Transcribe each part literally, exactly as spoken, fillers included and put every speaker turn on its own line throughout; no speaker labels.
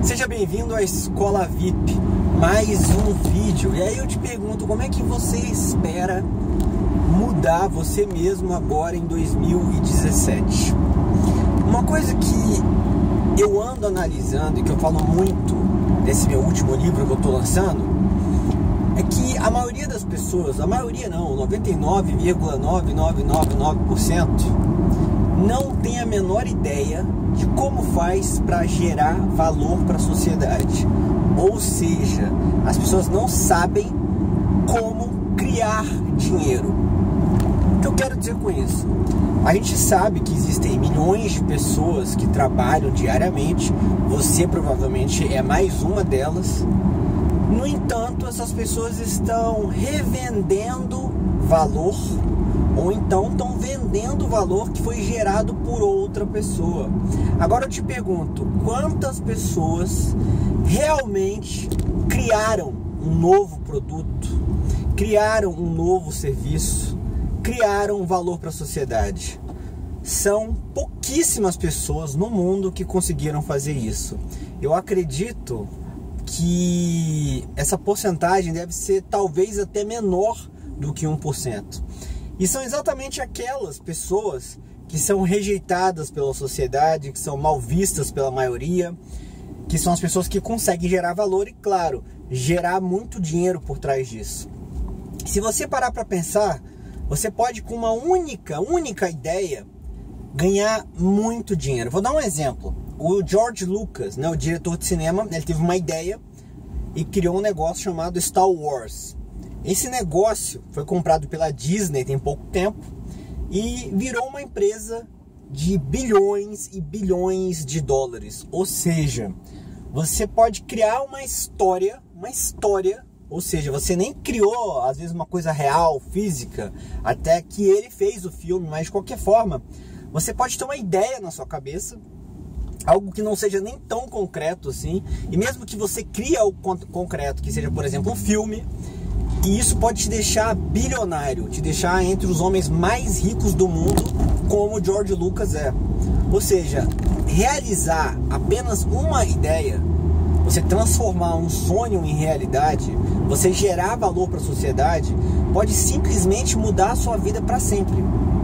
Seja bem-vindo à Escola V I P, mais um vídeo. E aí eu te pergunto, como é que você espera mudar você mesmo agora em dois mil e dezessete? Uma coisa que eu ando analisando e que eu falo muito nesse meu último livro que eu tô lançando é que a maioria das pessoas, a maioria não, noventa e nove vírgula nove nove nove nove por cento não tem a menor ideia de como faz para gerar valor para a sociedade. Ou seja, as pessoas não sabem como criar dinheiro. O que eu quero dizer com isso? A gente sabe que existem milhões de pessoas que trabalham diariamente, você provavelmente é mais uma delas. No entanto, essas pessoas estão revendendo valor, ou então estão vendendo o valor que foi gerado por outra pessoa. Agora eu te pergunto, quantas pessoas realmente criaram um novo produto, criaram um novo serviço, criaram um valor para a sociedade? São pouquíssimas pessoas no mundo que conseguiram fazer isso. Eu acredito que essa porcentagem deve ser talvez até menor do que um por cento. E são exatamente aquelas pessoas que são rejeitadas pela sociedade, que são mal vistas pela maioria, que são as pessoas que conseguem gerar valor e, claro, gerar muito dinheiro por trás disso. Se você parar para pensar, você pode, com uma única, única ideia, ganhar muito dinheiro. Vou dar um exemplo. O George Lucas, né, o diretor de cinema, ele teve uma ideia e criou um negócio chamado Star Wars. Esse negócio foi comprado pela Disney tem pouco tempo e virou uma empresa de bilhões e bilhões de dólares. Ou seja, você pode criar uma história, uma história, ou seja, você nem criou às vezes uma coisa real, física, até que ele fez o filme, mas de qualquer forma, você pode ter uma ideia na sua cabeça, algo que não seja nem tão concreto assim, e mesmo que você crie algo concreto, que seja, por exemplo, um filme, e isso pode te deixar bilionário, te deixar entre os homens mais ricos do mundo, como o George Lucas é. Ou seja, realizar apenas uma ideia, você transformar um sonho em realidade, você gerar valor para a sociedade, pode simplesmente mudar a sua vida para sempre.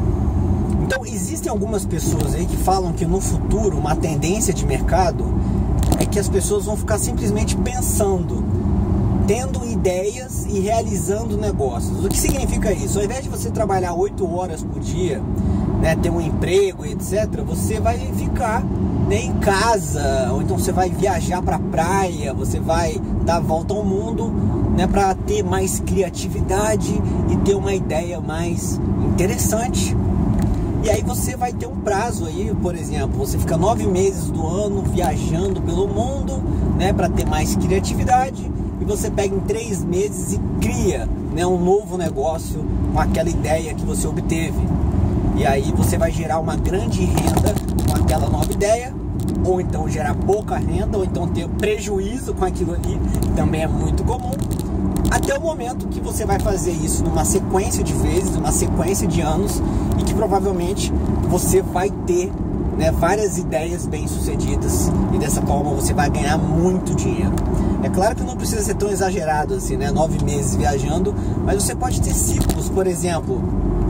Então, existem algumas pessoas aí que falam que no futuro uma tendência de mercado é que as pessoas vão ficar simplesmente pensando, tendo ideias e realizando negócios. O que significa isso? Ao invés de você trabalhar oito horas por dia, né, ter um emprego e etcétera, você vai ficar, né, em casa, ou então você vai viajar para a praia, você vai dar a volta ao mundo, né, para ter mais criatividade e ter uma ideia mais interessante. E aí você vai ter um prazo aí, por exemplo, você fica nove meses do ano viajando pelo mundo, né, para ter mais criatividade, e você pega em três meses e cria, né, um novo negócio com aquela ideia que você obteve. E aí você vai gerar uma grande renda com aquela nova ideia, ou então gerar pouca renda, ou então ter prejuízo com aquilo ali, que também é muito comum, até o momento que você vai fazer isso numa sequência de vezes, numa sequência de anos, e que provavelmente você vai ter, né, várias ideias bem-sucedidas, e dessa forma você vai ganhar muito dinheiro. É claro que não precisa ser tão exagerado assim, né, nove meses viajando, mas você pode ter ciclos, por exemplo,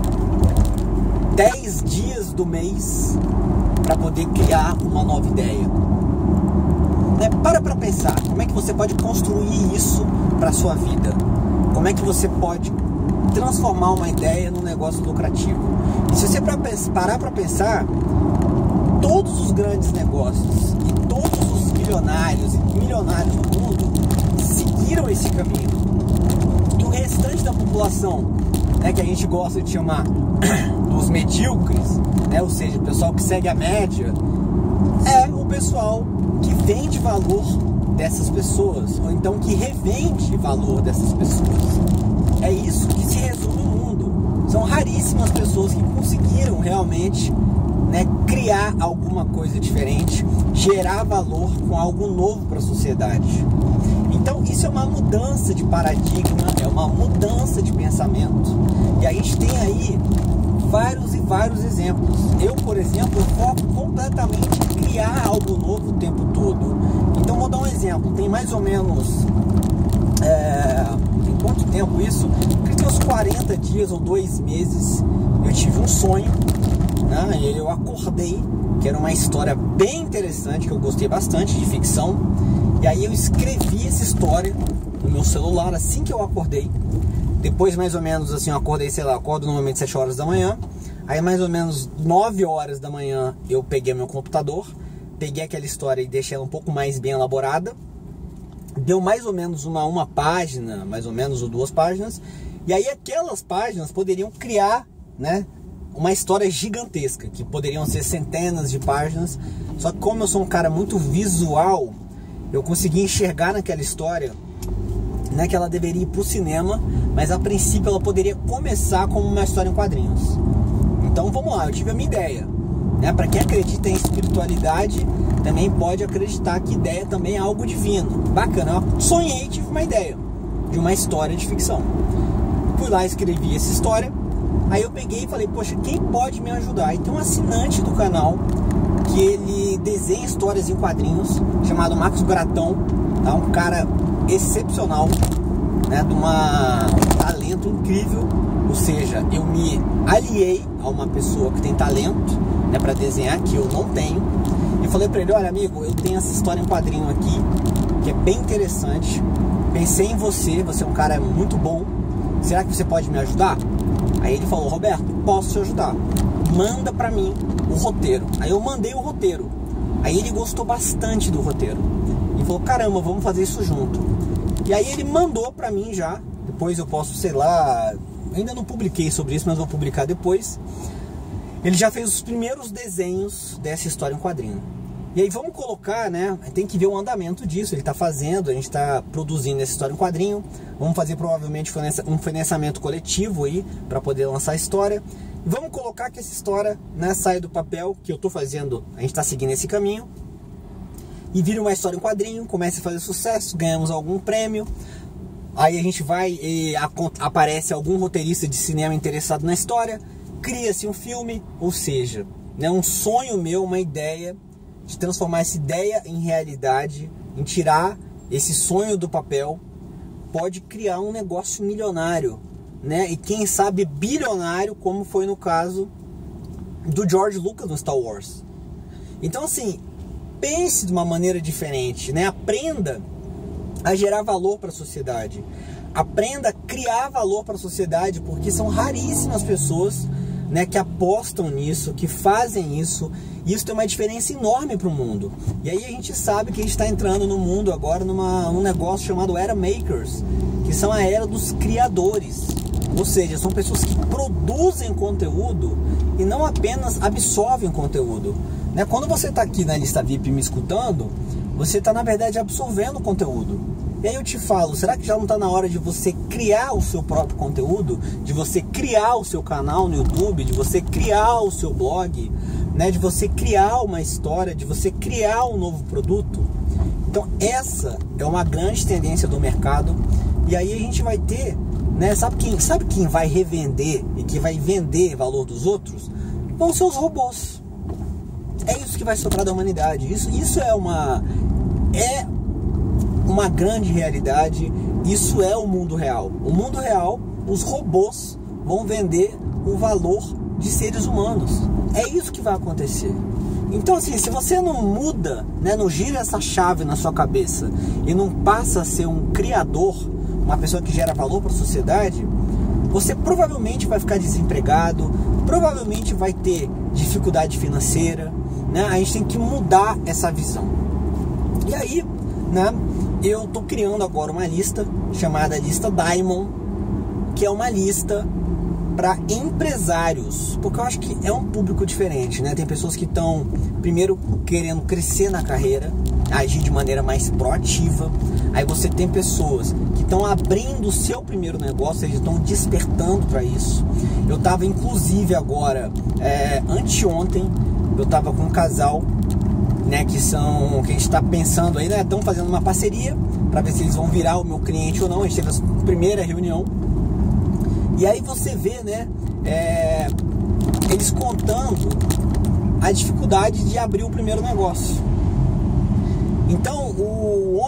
dez dias do mês para poder criar uma nova ideia. Né? Para para pensar, como é que você pode construir isso para sua vida? Como é que você pode transformar uma ideia num negócio lucrativo? E se você parar para pensar, todos os grandes negócios e todos os bilionários e milionários do mundo seguiram esse caminho. E o restante da população, né, que a gente gosta de chamar dos medíocres, né, ou seja, o pessoal que segue a média, é o pessoal que vende valor dessas pessoas, ou então que revende valor dessas pessoas. É isso que se resume o mundo. São raríssimas pessoas que conseguiram realmente, né, criar alguma coisa diferente, gerar valor com algo novo para a sociedade. Então isso é uma mudança de paradigma, é uma mudança de pensamento. E a gente tem aí vários e vários exemplos. Eu, por exemplo, foco completamente em criar algo novo o tempo todo. Então vou dar um exemplo, tem mais ou menos... É, tem quanto tempo isso? Tem uns quarenta dias ou dois meses, eu tive um sonho, né? E eu acordei, que era uma história bem interessante, que eu gostei bastante, de ficção. E aí eu escrevi essa história no meu celular assim que eu acordei. Depois, mais ou menos assim, eu acordei, sei lá, acordo normalmente sete horas da manhã. Aí mais ou menos nove horas da manhã eu peguei meu computador, peguei aquela história e deixei ela um pouco mais bem elaborada. Deu mais ou menos uma, uma página, mais ou menos, ou duas páginas. E aí aquelas páginas poderiam criar, né, uma história gigantesca, que poderiam ser centenas de páginas. Só que como eu sou um cara muito visual, eu consegui enxergar naquela história, né, que ela deveria ir para o cinema, mas a princípio ela poderia começar como uma história em quadrinhos. Então vamos lá, eu tive a minha ideia, né? Para quem acredita em espiritualidade, também pode acreditar que ideia também é algo divino. Bacana, eu sonhei e tive uma ideia de uma história de ficção. Fui lá, escrevi essa história, aí eu peguei e falei, poxa, quem pode me ajudar? E tem um assinante do canal que ele desenha histórias em quadrinhos, chamado Marcos Gratão, tá? Um cara excepcional, né? De uma, um talento incrível. Ou seja, eu me aliei a uma pessoa que tem talento, né, para desenhar, que eu não tenho. E falei para ele, olha amigo, eu tenho essa história em quadrinho aqui, que é bem interessante. Pensei em você, você é um cara muito bom. Será que você pode me ajudar? Aí ele falou, Roberto, posso te ajudar. Manda pra mim o roteiro. Aí eu mandei o roteiro. Aí ele gostou bastante do roteiro. E falou, caramba, vamos fazer isso junto. E aí ele mandou pra mim já. Depois eu posso, sei lá... Ainda não publiquei sobre isso, mas vou publicar depois. Ele já fez os primeiros desenhos dessa história em quadrinho. E aí vamos colocar, né? Tem que ver o andamento disso. Ele está fazendo, a gente está produzindo essa história em quadrinho. Vamos fazer provavelmente um financiamento coletivo aí para poder lançar a história. E vamos colocar que essa história, né, saia do papel, que eu estou fazendo. A gente está seguindo esse caminho. E vira uma história em quadrinho, comece a fazer sucesso, ganhamos algum prêmio. Aí a gente vai e a, aparece algum roteirista de cinema interessado na história, cria-se um filme, ou seja, né, um sonho meu, uma ideia de transformar essa ideia em realidade, em tirar esse sonho do papel, pode criar um negócio milionário, né? E quem sabe bilionário, como foi no caso do George Lucas no Star Wars. Então assim, pense de uma maneira diferente, né? Aprenda a gerar valor para a sociedade. Aprenda a criar valor para a sociedade, porque são raríssimas pessoas, né, que apostam nisso, que fazem isso. E isso tem uma diferença enorme para o mundo. E aí a gente sabe que a gente está entrando no mundo agora numa, num negócio chamado Era Makers, que são a era dos criadores. Ou seja, são pessoas que produzem conteúdo e não apenas absorvem conteúdo, né? Quando você está aqui na lista V I P me escutando, você está na verdade absorvendo conteúdo. E aí eu te falo, será que já não está na hora de você criar o seu próprio conteúdo? De você criar o seu canal no YouTube, de você criar o seu blog, né? De você criar uma história, de você criar um novo produto? Então essa é uma grande tendência do mercado. E aí a gente vai ter, né? Sabe quem, sabe quem vai revender e que vai vender valor dos outros? Vão ser os robôs. É isso que vai sobrar da humanidade. Isso, isso é uma... É uma grande realidade. Isso é o mundo real. O mundo real, os robôs vão vender o valor de seres humanos. É isso que vai acontecer. Então assim, se você não muda, né, não gira essa chave na sua cabeça e não passa a ser um criador, uma pessoa que gera valor para a sociedade, você provavelmente vai ficar desempregado, provavelmente vai ter dificuldade financeira, né? A gente tem que mudar essa visão. E aí, né, eu tô criando agora uma lista chamada lista Diamond, que é uma lista para empresários, porque eu acho que é um público diferente, né? Tem pessoas que estão primeiro querendo crescer na carreira, agir de maneira mais proativa. Aí você tem pessoas que estão abrindo o seu primeiro negócio, eles estão despertando para isso. Eu estava inclusive agora, é, anteontem, eu estava com um casal, né, que são, que a gente está pensando aí, né, estão fazendo uma parceria para ver se eles vão virar o meu cliente ou não. A gente teve a primeira reunião. E aí você vê, né, é, eles contando a dificuldade de abrir o primeiro negócio. Então o homem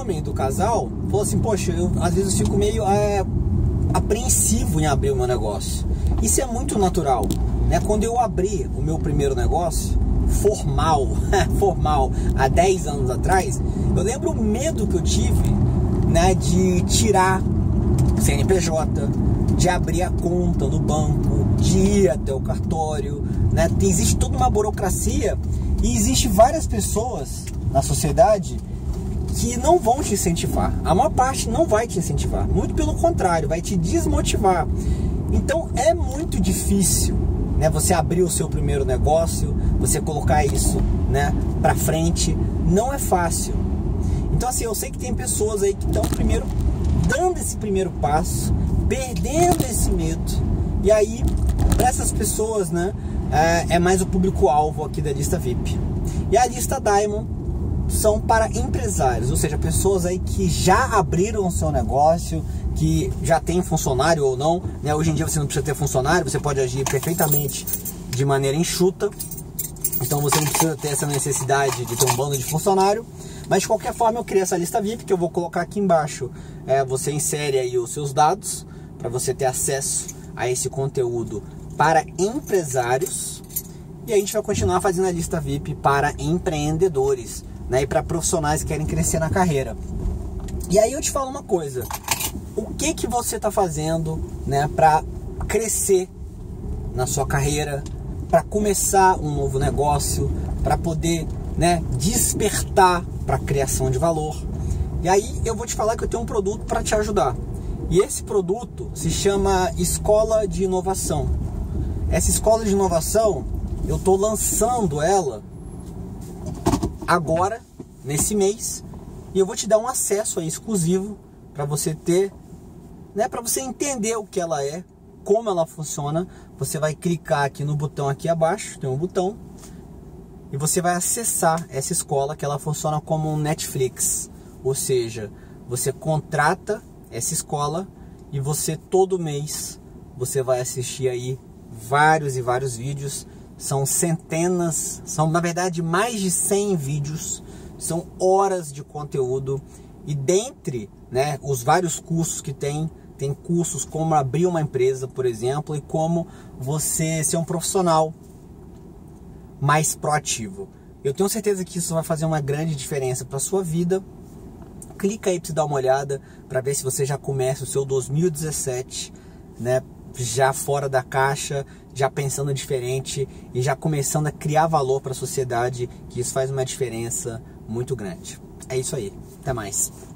homem do casal falou assim, poxa, eu, às vezes eu fico meio é, apreensivo em abrir o meu negócio. Isso é muito natural, né? Quando eu abri o meu primeiro negócio, formal, formal, há dez anos atrás, eu lembro o medo que eu tive, né, de tirar C N P J, de abrir a conta no banco, de ir até o cartório, né? Existe toda uma burocracia e existe várias pessoas na sociedade que não vão te incentivar. A maior parte não vai te incentivar, muito pelo contrário, vai te desmotivar. Então é muito difícil, né, você abrir o seu primeiro negócio, você colocar isso, né, pra frente, não é fácil. Então assim, eu sei que tem pessoas aí que estão primeiro dando esse primeiro passo, perdendo esse medo, e aí para essas pessoas, né, é, é mais o público-alvo aqui da lista V I P. E a lista Diamond são para empresários, ou seja, pessoas aí que já abriram o seu negócio, que já tem funcionário ou não, né? Hoje em dia você não precisa ter funcionário, você pode agir perfeitamente de maneira enxuta, então você não precisa ter essa necessidade de ter um bando de funcionário. Mas de qualquer forma eu criei essa lista V I P que eu vou colocar aqui embaixo. É, você insere aí os seus dados para você ter acesso a esse conteúdo para empresários, e a gente vai continuar fazendo a lista V I P para empreendedores, né, e para profissionais que querem crescer na carreira. E aí eu te falo uma coisa, o que que você está fazendo, né, para crescer na sua carreira, para começar um novo negócio, para poder, né, despertar para a criação de valor? E aí eu vou te falar que eu tenho um produto para te ajudar. E esse produto se chama Escola de Inovação. Essa Escola de Inovação, eu estou lançando ela agora, nesse mês, e eu vou te dar um acesso aí exclusivo para você ter, né, para você entender o que ela é, como ela funciona. Você vai clicar aqui no botão aqui abaixo, tem um botão, e você vai acessar essa escola, que ela funciona como um Netflix, ou seja, você contrata essa escola e você todo mês você vai assistir aí vários e vários vídeos. São centenas, são na verdade mais de cem vídeos, são horas de conteúdo, e dentre, né, os vários cursos que tem, tem cursos como abrir uma empresa, por exemplo, e como você ser um profissional mais proativo. Eu tenho certeza que isso vai fazer uma grande diferença para a sua vida. Clica aí para você dar uma olhada, para ver se você já começa o seu dois mil e dezessete, né, já fora da caixa, já pensando diferente e já começando a criar valor para a sociedade, que isso faz uma diferença muito grande. É isso aí, até mais.